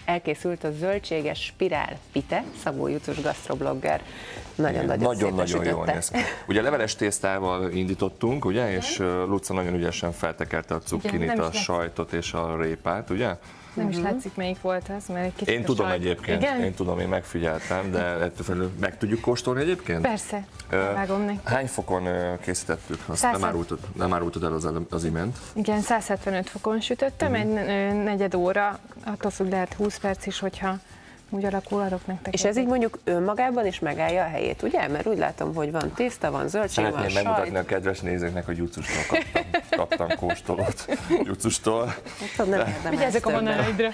elkészült a zöldséges spirál pite, Szabó Jucus gasztroblogger. Nagyon-nagyon jól néz ki. Ugye leveles tésztával indítottunk, ugye, és Luca nagyon ügyesen feltekerte a cukkinit, a sajtot és a répát, ugye? Nem is látszik, melyik volt az, mert egy kicsit Én tudom egyébként, én megfigyeltem, de ettől felül meg tudjuk kóstolni egyébként? Persze, vágom neki. Hány fokon készítettük? Azt nem árultad el az imént. Igen, 175 fokon sütöttem, egy negyed óra, attól függ, lehet 20 perc is, hogyha úgy alakul, adok nektek. És ez így mondjuk önmagában is megállja a helyét, ugye? Mert úgy látom, hogy van tészta, van zöldség, van sajt. Szeretném megmutatni a kedves nézőknek, hogy Jucustól kaptam kóstolót. Jucustól. Vigyázzak a vonaidra.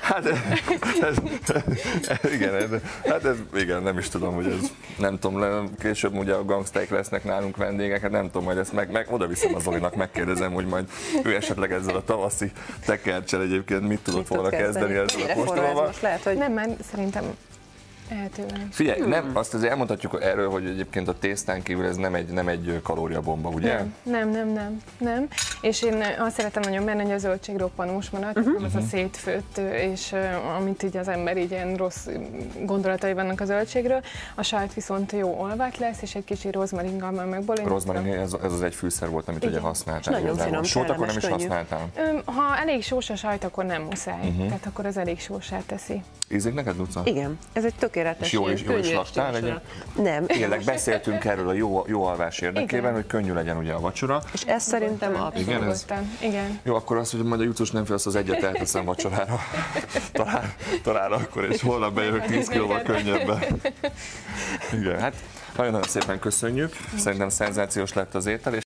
Igen, nem is tudom, hogy ez, nem tudom, később ugye a gangsteak lesznek nálunk vendégek, hát nem tudom, hogy ezt meg oda viszem a Zolinak, megkérdezem, hogy majd ő esetleg ezzel a tavaszi tekercsel egyébként mit tudott volna kezdeni ezzel a kóstolóval. Nem, már szerintem eltően. Figyelj, nem, azt azért elmondhatjuk erről, hogy egyébként a tésztán kívül ez nem egy kalóriabomba, ugye? Nem. És én azt szeretem nagyon benne, hogy a zöldség roppanós maradt, az a szétfőtt, és amit így az ember így ilyen rossz gondolatai vannak a zöldségről. A sajt viszont jó olvat lesz, és egy kicsi rozmaringgal már megbolondítottam. Rozmarin, ez az egy fűszer volt, amit ugye használtál. Nagyon finom, sót akkor nem is használtál? Ha elég sós a sajt, akkor nem muszáj. Tehát akkor az elég sósát teszi. Ízik neked, Luca? Igen, ez egy tökéletes. És jól is laktál legyen? Nem. Tényleg beszéltünk erről a jó alvás érdekében, hogy könnyű legyen ugye a vacsora. És ez szerintem abszolút. Igen. Jó, akkor azt, hogy majd a Jucus nem félsz, az egyet elteszem vacsorára. Talán akkor, és holnap bejövök 10 kilóval könnyebben. Igen, hát nagyon-nagyon szépen köszönjük. Szerintem szenzációs lett az étel.